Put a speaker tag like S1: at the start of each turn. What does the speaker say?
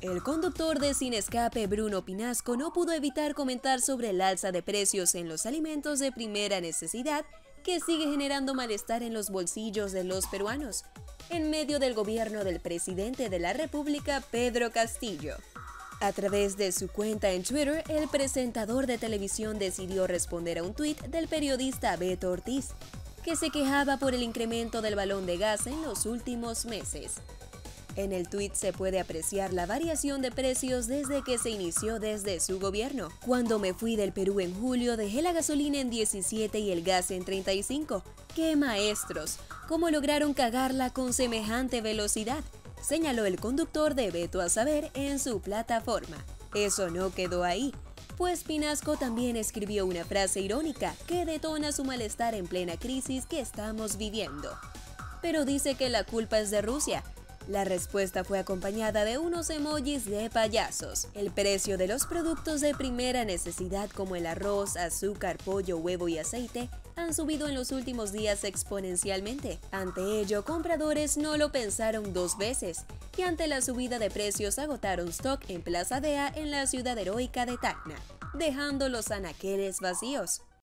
S1: El conductor de Sin Escape Bruno Pinasco no pudo evitar comentar sobre el alza de precios en los alimentos de primera necesidad que sigue generando malestar en los bolsillos de los peruanos, en medio del gobierno del presidente de la República, Pedro Castillo. A través de su cuenta en Twitter, el presentador de televisión decidió responder a un tuit del periodista Beto Ortiz, que se quejaba por el incremento del balón de gas en los últimos meses. En el tuit se puede apreciar la variación de precios desde que se inició desde su gobierno. Cuando me fui del Perú en julio, dejé la gasolina en 17 y el gas en 35. ¡Qué maestros! ¿Cómo lograron cagarla con semejante velocidad?, señaló el conductor de Veto a Saber en su plataforma. Eso no quedó ahí, pues Pinasco también escribió una frase irónica que detona su malestar en plena crisis que estamos viviendo. Pero dice que la culpa es de Rusia. La respuesta fue acompañada de unos emojis de payasos. El precio de los productos de primera necesidad como el arroz, azúcar, pollo, huevo y aceite han subido en los últimos días exponencialmente. Ante ello, compradores no lo pensaron dos veces y ante la subida de precios agotaron stock en Plaza Dea en la ciudad heroica de Tacna, dejando los anaqueles vacíos.